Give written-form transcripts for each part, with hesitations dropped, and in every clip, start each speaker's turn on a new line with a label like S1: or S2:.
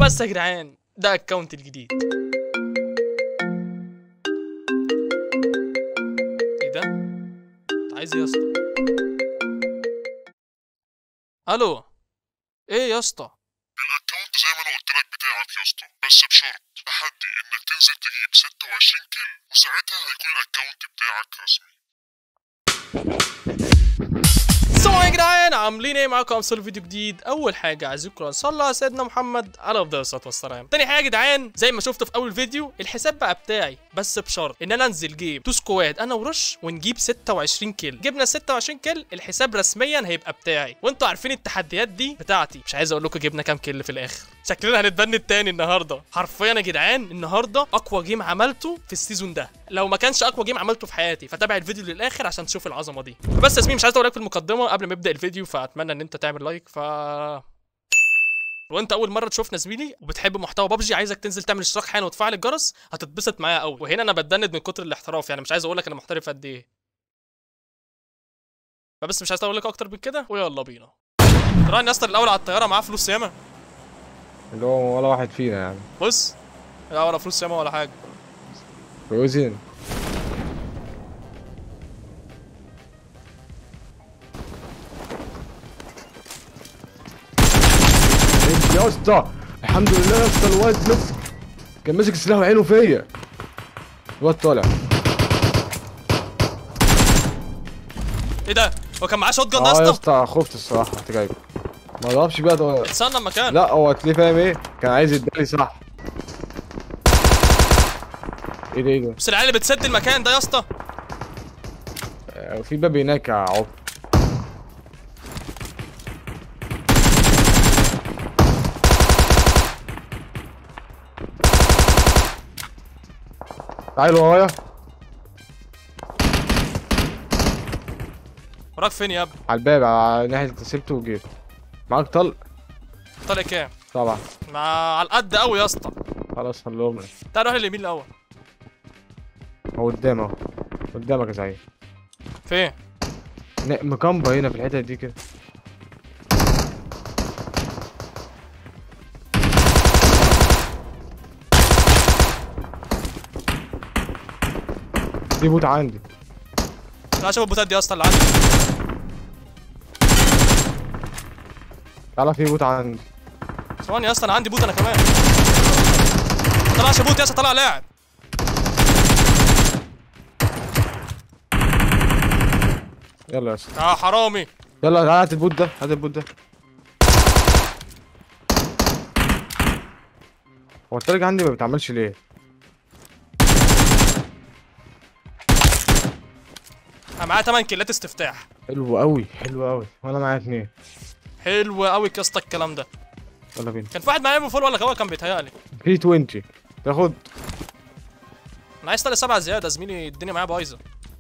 S1: وبس يا جدعان، ده اكونت الجديد. ايه ده؟ انت عايز ايه يا اسطى؟ الو، ايه يا اسطى؟
S2: الاكونت زي ما انا قلت لك بتاعك يا اسطى، بس بشرط تحدي انك تنزل تجيب 26 كيل، وساعتها هيكون الاكونت بتاعك رسمي.
S1: السلام عليكم يا جدعان، عاملين ايه؟ معاكم امثال فيديو جديد. اول حاجه عايزكم نصلوا على سيدنا محمد على افضل الصلاه والسلام. تاني حاجه يا جدعان، زي ما شفتوا في اول فيديو، الحساب بقى بتاعي بس بشرط ان انا انزل جيم 2 سكواد انا ورش ونجيب 26 كيل. جبنا 26 كيل الحساب رسميا هيبقى بتاعي، وانتوا عارفين التحديات دي بتاعتي. مش عايز اقول لكم جبنا كام كيل في الاخر، شكلنا هنتبنى التاني النهارده. حرفيا يا جدعان النهارده اقوى جيم عملته في السيزون ده، لو ما كانش اقوى جيم عملته في حياتي. فتابع الفيديو للاخر عشان تشوف العظمه دي. بس يا زميلي مش عايز اقول لك في المقدمه قبل ما يبدا الفيديو، فاتمنى ان انت تعمل لايك. وانت اول مره تشوفنا زميلي وبتحب محتوى بابجي، عايزك تنزل تعمل اشتراك حالا وتفعل الجرس، هتتبسط معايا قوي. وهنا انا بتدند من كتر الاحتراف، يعني مش عايز اقول لك انا محترف قد ايه. فبس مش عايز اقول لك اكتر من كده، ويلا بينا. راين يا اسطى الاول على الطياره معاه فلوس ياما،
S3: اللي هو ولا واحد فينا يعني.
S1: بص، لا ولا فلوس ياما ولا حاجه.
S3: فوزين يا اسطى، الحمد لله يا اسطى. الواد لف كان ماسك السلاح وعينه فيا. الواد طالع.
S1: ايه ده؟ هو كان معاه شوت جن يا
S3: يا
S1: اسطى؟
S3: اسطى خفت الصراحه، رحت جايبه. ما ضربش بقى ده.
S1: استنى مكان.
S3: لا هو هتلاقيه فاهم ايه، كان عايز يدالي صح. ايه ده ايه ده؟
S1: بس العيال اللي بتسد المكان ده يا اسطى.
S3: في باب هناك يا عب. تعالوا ورايا.
S1: وراك فين يا ابني؟
S3: على الباب على ناحيه سبته وجيت. معاك طلق؟
S1: طالع كام؟
S3: طبعا.
S1: على القد قوي يا اسطى.
S3: خلاص خليهم لك.
S1: تعال روح اليمين الاول.
S3: هو قدام اهو. قدامك يا سعيد.
S1: فين؟
S3: مكمبة هنا في الحتة دي كده. في بوت عندي.
S1: تعال شوف البوتات دي يا اسطى اللي عندي.
S3: تعالى في بوت عندي.
S1: ثواني يا اسطى، انا عندي بوت انا كمان. ما طلعش بوت يا اسطى، طلع لاعب.
S3: يلا يا اسطى.
S1: حرامي.
S3: يلا هات البوت ده، هات البوت ده. هو التلج عندي ما بيتعملش ليه؟
S1: انا معايا 8 كيلات استفتاح.
S3: حلو قوي حلو قوي، وانا معايا 2.
S1: حلو قوي يا اسطى الكلام ده.
S3: يلا بينا.
S1: كان في واحد معايا فول ولا هو كان بيتهيألي.
S3: في 20 تاخد.
S1: انا عايز تلات 7 زياده يا زميلي، الدنيا معايا بايظه.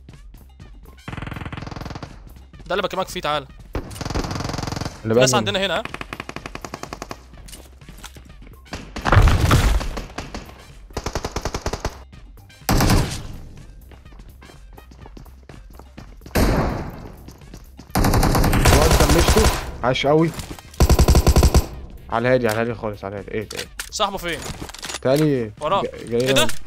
S1: ده اللي بكلمك فيه، تعالى. الناس عندنا هنا.
S3: عاش قوي. على الهادي على الهادي خالص، على الهادي. ايه
S1: صاحبه فين؟
S3: تاني
S1: وراه.
S3: جاي.
S1: ايه ده؟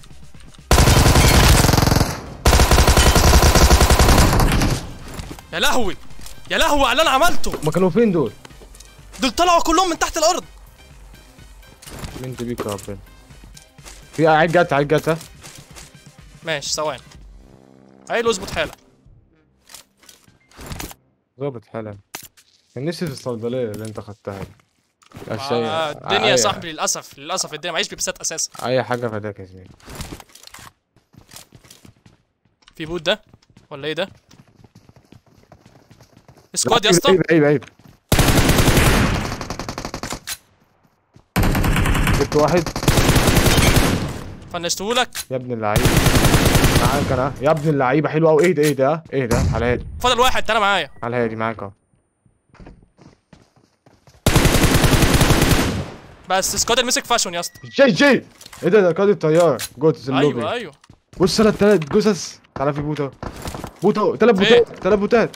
S1: يا لهوي يا لهوي على اللي انا عملته.
S3: هما كانوا فين دول؟
S1: دول طلعوا كلهم من تحت الارض.
S3: انت بيك يا ربنا. في عيد جت عيد جت.
S1: ماشي ثواني. عيل اظبط حالك.
S3: ظابط حالا. كان نفسي في الصيدليه اللي انت خدتها دي.
S1: الدنيا يا صاحبي للاسف الدنيا معيش بيبسات اساسا.
S3: اي حاجه فداك يا زميلي.
S1: في بوت ده ولا ايه ده؟ سكواد يا اسطى.
S3: عيب جبت واحد.
S1: فنشتهولك
S3: يا ابن اللعيبه. معاك انا يا ابن اللعيبه. حلو قوي. ايه ده على هادي.
S1: فاضل واحد، تعالى معايا.
S3: على هادي معاك اهو.
S1: بس سكواد المسك فاشون يا اسطى.
S3: جي ايه ده قائد الطياره جوتس اللوبي.
S1: ايوه
S3: بص تلات جثث. تعالى في بوت اهو. بوت اهو. 3 بوتات.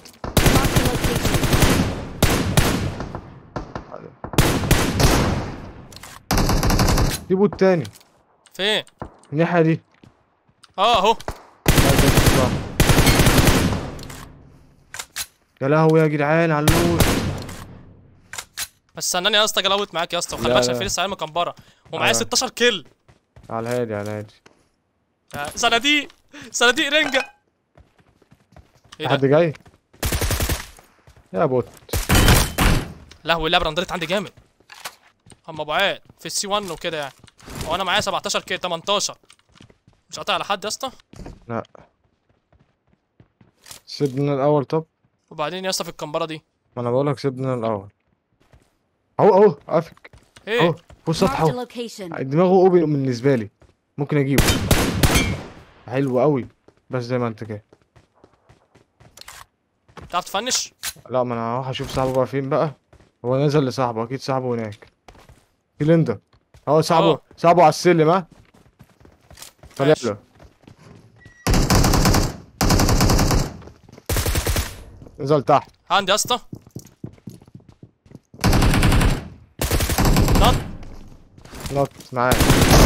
S3: في بوت تاني
S1: فين؟
S3: الناحية دي.
S1: اهو.
S3: يا لهوي يا جدعان على اللوت.
S1: بس استناني يا اسطى اجي الوت معاك يا اسطى، وخلي
S3: لا
S1: بالك
S3: لا.
S1: عشان في لسه عيال مكمبره ومعايا
S3: أيوة.
S1: 16 كيل.
S3: على الهادي على الهادي.
S1: صناديق صناديق رنجه. ايه
S3: حد
S1: ده؟
S3: جاي؟ يا بوت.
S1: لهوي اللعبه رندرت عندي جامد. هم ابو عاد في السي 1 وكده يعني. وانا معايا 17 كيل 18. مش قاطع على حد يا اسطى.
S3: لا سيبنا الاول. طب
S1: وبعدين يا اسطى في الكمبره دي
S3: ما انا بقولك سيبنا الاول. اهو افك. اهو
S1: ايه؟
S3: فوق السطح
S4: Marked a
S3: اهو.
S4: location.
S3: دماغه اوبن بالنسبه لي، ممكن اجيبه. حلو قوي بس زي ما انت كده.
S1: تعرف تفنش؟
S3: لا ما انا هروح اشوف صاحبه بقى فين بقى. هو نزل لصاحبه اكيد، صاحبه هناك في ليندا. اهو صاحبه
S1: أهو.
S3: صاحبه على السلم. ها طلع
S1: ماشي.
S3: له. نزل تحت.
S1: عندي يا اسطى. نط.
S3: نط معاك.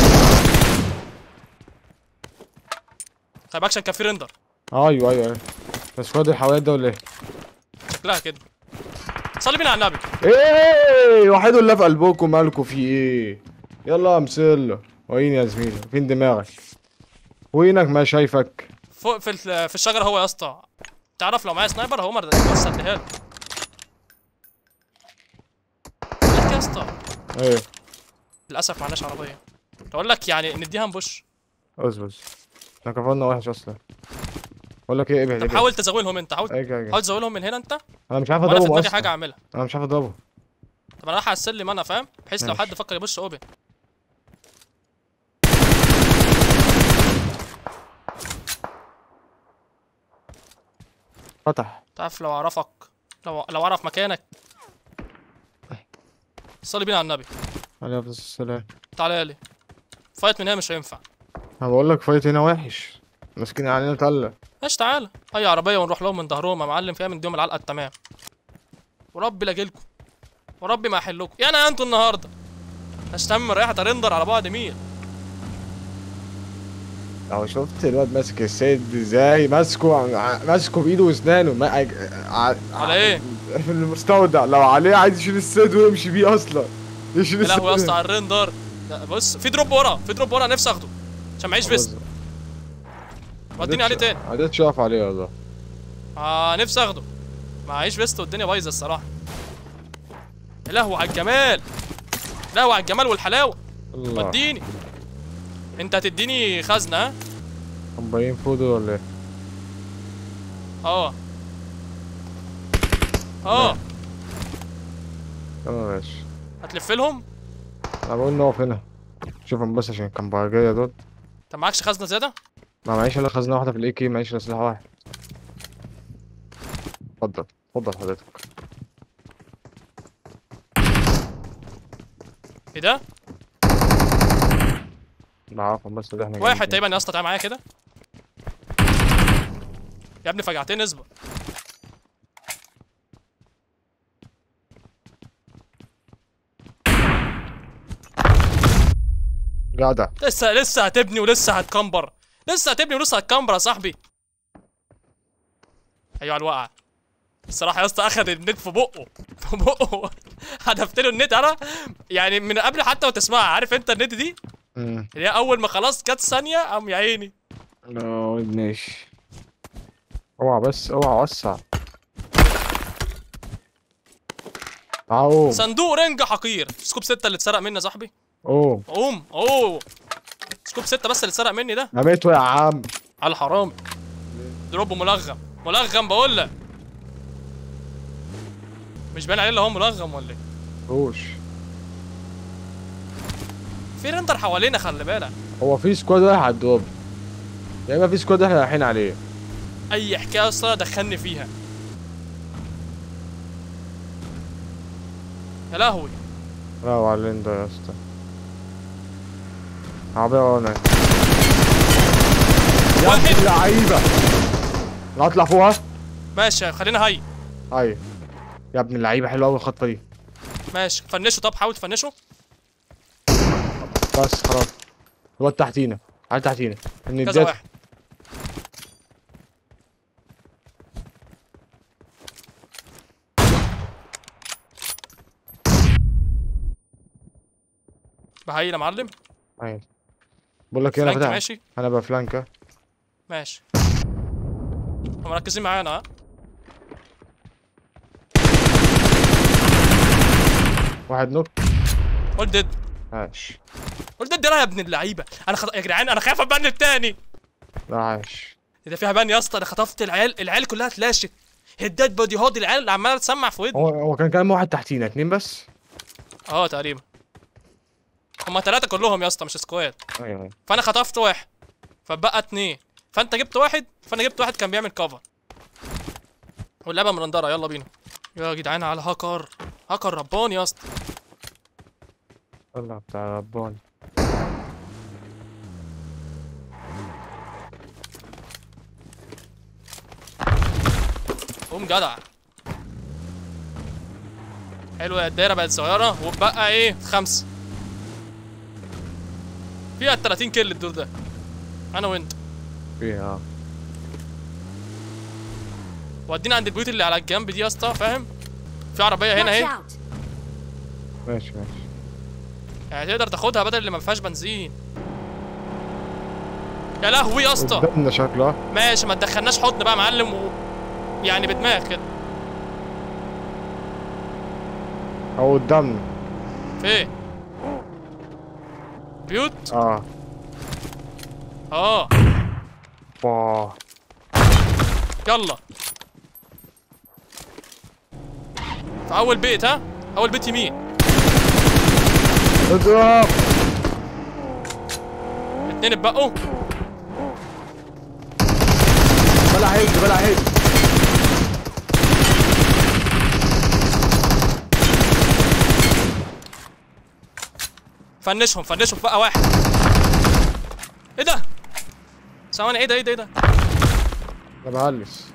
S1: خلي بالك عشان كان في رندر.
S3: ايوه ايوه بس خد الحوايات ده ولا ايه؟
S1: شكلها كده. صلي بينا على النبي.
S3: ايه وحيد الله في قلبكم، مالكوا في ايه؟ يلا يا مسلة. وين يا زميلي؟ فين دماغك؟ وينك ما شايفك؟
S1: فوق في الشجره هو يا اسطى. تعرف لو معايا سنايبر هو بس اديها له. لك يا اسطى.
S3: ايه
S1: للاسف معناش عربيه. اقول لك يعني نديها نبوش.
S3: اصبر احنا كفرنا وحش اصلا. بقول لك ايه، ابعد
S1: طب
S3: ابعد.
S1: حاول تزاولهم انت، حاول
S3: اجي
S1: حاول تزاولهم من هنا انت.
S3: انا مش عارف
S1: وانا في
S3: اضربه
S1: دماغي
S3: اصلا.
S1: حاجه اعملها.
S3: انا مش عارف اضربه.
S1: طب انا رايح على السلم انا فاهم، بحيث لو
S3: ماشي.
S1: حد فكر يبش اوبن.
S3: فتح.
S1: تعرف لو اعرفك، لو اعرف مكانك. صلي بينا على النبي.
S3: عليه افضل السلام.
S1: تعالى لي. فايت من هنا مش هينفع.
S3: انا بقول لك فايت هنا وحش، ماسكين علينا تله.
S1: ماشي تعالى اي عربيه ونروح لهم من ظهرهم يا معلم، فيها من ديهم العلقه التمام. وربي لاجيلكم، وربي ما احلكم يا انا انتوا النهارده. اشتم ريحه رندر على بعد ميل.
S3: اهو شفت الواد ماسك السيد ازاي، ماسكه بايده واسنانه
S1: على ايه؟
S3: في المستودع. لو عليه عايز يشيل السيد ويمشي بيه اصلا. يشيل
S1: يا لهوي يا اسطى
S3: السيد.
S1: على الرندر. لا بص في دروب ورا، في دروب ورا نفسي اخده عشان معيش فيست. وديني عليه تاني.
S3: عديت اقف عليه والله.
S1: نفسي اخده. معيش فيست والدنيا بايظه الصراحه. يا لهوي على الجمال. لهوي على الجمال والحلاوه.
S3: الله.
S1: وديني. انت هتديني خزنه ها؟
S3: مبين فودو ولا ايه؟
S1: اه
S3: تمام ماشي.
S1: هتلف لهم؟
S3: انا بقول نقف هنا شوفهم بس عشان كان باجية دول.
S1: انت معكش خزنه زياده؟
S3: ما معيش الا خزنة واحدة في الاي كي، معيش الا سلاح واحد. اتفضل اتفضل حضرتك.
S1: ايه ده؟
S3: بعرفهم بس اللي احنا
S1: واحد
S3: جايين
S1: تقريبا يا اسطى، تعالى معايا كده. يا ابني فجعتني اصبر.
S3: فيه. جدع.
S1: لسه هتبني ولسه هتكمبر، لسه هتبني ولسه هتكمبر يا صاحبي. ايوه على الوقعه. الصراحه يا اسطى اخد النت في بقه في بقه. هدفت له النت انا يعني من قبل حتى ما تسمعها. عارف انت النت دي اللي هي اول ما خلاص جت ثانيه قام يا عيني.
S3: لا ماشي. اوعى بس اوعى وسع. اهو.
S1: صندوق رنج حقير. سكوب 6 اللي اتسرق مني يا صاحبي.
S3: اوه
S1: اوه سكوب 6 بس اللي اتسرق مني ده.
S3: رميته يا عم.
S1: على الحرامي. دروب ملغم ملغم بقول لك. مش باين عليه اللي هو ملغم ولا ايه؟
S3: روش.
S1: في رندر حوالينا خلي بالك.
S3: هو في سكواد رايح على الدوب، يا اما في سكواد احنا رايحين عليه.
S1: اي حكايه اصلا دخلني فيها. يا لهوي.
S3: لا على الليندا يا اسطى. عربية وانا يا
S1: واحد.
S3: ابن اللعيبة. انا هطلع فوقها.
S1: ماشي خلينا هاي.
S3: ايوه يا ابن اللعيبة، حلوة قوي الخطة دي.
S1: ماشي فنشه. طب حاول تفنشه.
S3: بس خلاص. الواد تحتينا، على تحتينا
S1: كذا
S3: الندات.
S1: واحد. بهيل يا معلم.
S3: ايوه بقول لك ايه، انا
S1: فلانك
S3: فاتح.
S1: ماشي.
S3: انا بفلانكه.
S1: ماشي. هم مركزين معانا ها.
S3: واحد نوك.
S1: قول ديد.
S3: عاش.
S1: قول ديد يا ابن اللعيبه. يا جدعان انا خايف ابان التاني.
S3: لا عاش.
S1: ده فيها بان يا اسطى. انا خطفت العيال كلها اتلاشت. هدات بودي هود العيال اللي عماله تسمع في ودني.
S3: هو كان كام واحد تحتينا؟ اتنين بس؟
S1: اه تقريبا. هما 3 كلهم يا اسطى مش سكواد.
S3: ايوه.
S1: فانا خطفت واحد فبقى 2. فانت جبت واحد فانا جبت واحد كان بيعمل كفر. واللعبه مرندره. يلا بينا يا جدعان على هاكر. هاكر رباني يا اسطى.
S3: الله بتاع رباني.
S1: قوم جدع. حلوه الدايره بقت صغيره وبقى ايه 5. فيها 30 كيل الدور ده. انا وانت
S3: فيها.
S1: ودينا عند البيوت اللي على الجنب دي يا اسطى فاهم. في عربيه هنا اهي.
S3: ماشي ماشي.
S1: يعني تقدر تاخدها بدل اللي ما فيهاش بنزين. يا لهوي يا اسطى.
S3: قدامنا شكله.
S1: ماشي ما تدخلناش حضن بقى يا معلم يعني بدماغ كده.
S3: هو قدامنا.
S1: فين؟ بيوت؟
S3: اه. واه.
S1: يلا في اول بيت ها. اول بيت يمين.
S3: اضرب.
S1: 2 اتبقوا.
S3: بلا هيد بلا هيد.
S1: فنشهم بقى واحد. ايه ده؟ ثواني. ايه ده؟
S3: انا بهلس.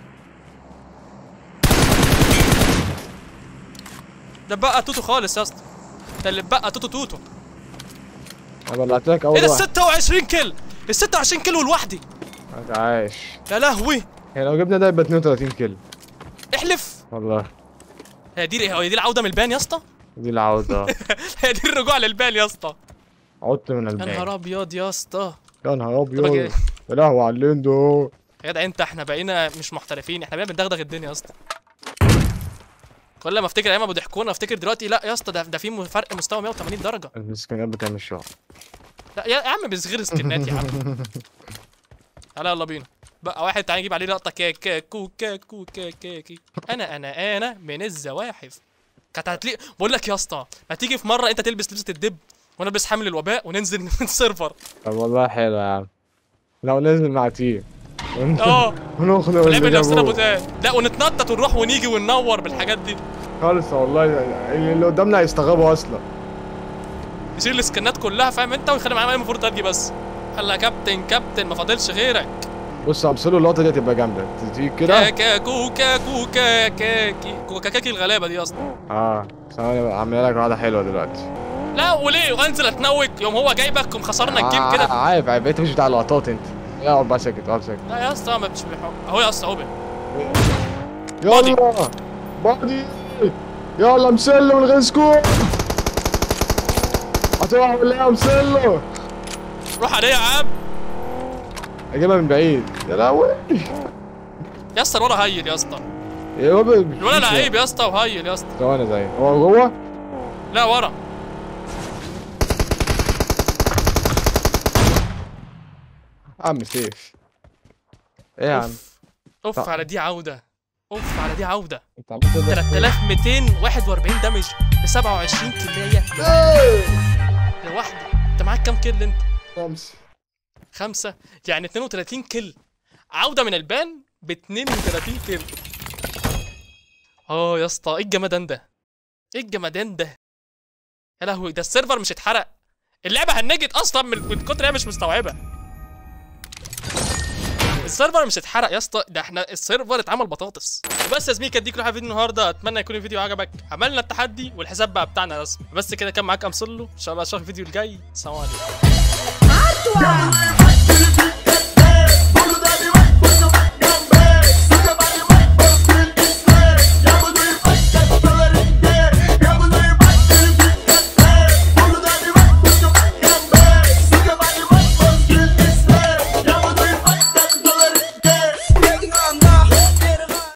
S1: ده بقى توتو خالص يا اسطى. ده اللي بقى توتو.
S3: انا بلعت لك اول
S1: ايه ده
S3: واحد.
S1: 26 كيل. ال 26 كيلو لوحدي.
S3: عايش.
S1: يا لهوي.
S3: يعني لو جبنا ده يبقى 32 كيلو.
S1: احلف.
S3: والله.
S1: هي دي العوده من البان يا اسطى.
S3: دي العودة.
S1: هي دي الرجوع للبان يا اسطى.
S3: عدت من
S1: يا
S3: البيت.
S1: نهار ابيض يا اسطى.
S3: يا نهار
S1: طب
S3: ابيض. يا لهوي على الليندو.
S1: يا جدع انت احنا بقينا مش محترفين. احنا بقينا بندغدغ الدنيا يا اسطى. كل ما افتكر ايام ما بيضحكونا افتكر دلوقتي لا يا اسطى ده في فرق مستوى 180 درجه.
S3: المسكينات بتعمل شغل.
S1: لا يا عم بيصغر سكنات يا عم. تعالى يلا بينا بقى واحد. تعالى نجيب عليه لقطه كاكي. انا من الزواحف. كانت هتليق. بقول لك يا اسطى ما تيجي في مره انت تلبس لبسه الدب وانا البس حامل الوباء وننزل من السيرفر.
S3: طب والله حلو يا عم. لو نزل مع تيم.
S1: ونخنق ونعمل نفسنا بوتات. لا ونتنطط ونروح ونيجي وننور بالحاجات دي
S3: خالص والله. اللي قدامنا هيستغربوا اصلا.
S1: يشيل السكنات كلها فاهم انت ويخلي معايا المفروض تجي بس. يلا يا كابتن ما فاضلش غيرك.
S3: بص امثله اللقطه دي هتبقى جامده. تيجي كده.
S1: كاكي الغلابه دي اصلا.
S3: ثواني اعمل لك واحده حلوه دلوقتي.
S1: لا وليه وانزل اتنوك يوم هو جايبك ومخسرنا الجيم كده.
S3: عارف انت مش بتاع اللقطات انت. اقعد بقى ساكت اقعد ساكت.
S1: لا يا اسطى مش بيحب اهو يا اسطى اوبن.
S3: يلا بادي. يلا مسلو من غير سكور. هتروح ولا ايه يا مسلو؟
S1: روح عليه يا عم.
S3: اجيبها من بعيد. يا لهوي
S1: يا اسطى الولا هيل يا اسطى.
S3: الولا
S1: لعيب يا اسطى وهيل يا اسطى.
S3: ثواني زي هو جوه؟
S1: لا ورا.
S3: عم سيف. ايه يا عم؟
S1: اوف على دي عوده.
S3: انت عملت
S1: 3241 دمج ب 27 كلايه لوحدي. انت معاك كام كيل انت؟ 5 يعني 32 كيل. عوده من البان ب 32 كيل. يا اسطى ايه الجمدان ده؟ يا لهوي ده السيرفر مش اتحرق. اللعبه هنجت اصلا من كتر هي مش مستوعبه. السيرفر مش اتحرق يا اسطى، ده احنا السيرفر اتعمل بطاطس. بس يا زميلي كانت دي كل حاجه في فيديو النهارده، اتمنى يكون الفيديو عجبك. عملنا التحدي والحساب بقى بتاعنا رسمي. بس كده كان معاك امصلو، ان شاء الله اشوفك الفيديو الجاي. سلام عليكم.